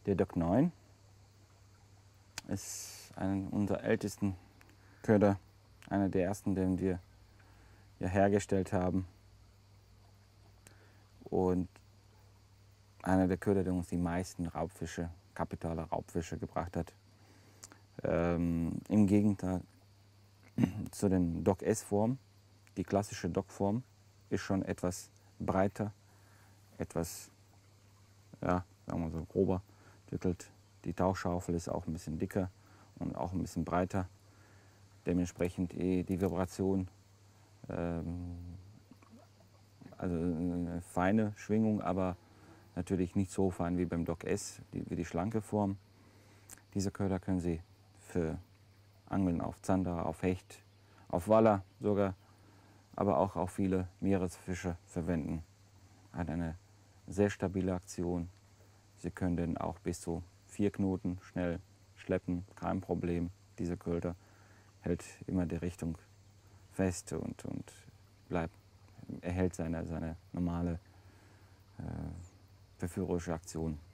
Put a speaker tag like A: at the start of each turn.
A: Der Dock 9 ist einer unserer ältesten Köder, einer der ersten, den wir ja hergestellt haben. Und einer der Köder, der uns die meisten Raubfische, kapitale Raubfische gebracht hat. Im Gegenteil zu den Dock S-Form, die klassische Dock-Form ist schon etwas breiter, etwas, ja, sagen wir so, grober entwickelt. Die Tauchschaufel ist auch ein bisschen dicker und auch ein bisschen breiter. Dementsprechend die Vibration, also eine feine Schwingung, aber natürlich nicht so fein wie beim Dock S, wie die schlanke Form. Diese Köder können Sie für Angeln auf Zander, auf Hecht, auf Waller sogar, aber auch auf viele Meeresfische verwenden. Hat eine sehr stabile Aktion. Sie können den auch bis zu 4 Knoten schnell schleppen, kein Problem. Dieser Köder hält immer die Richtung fest und erhält seine normale verführerische Aktion.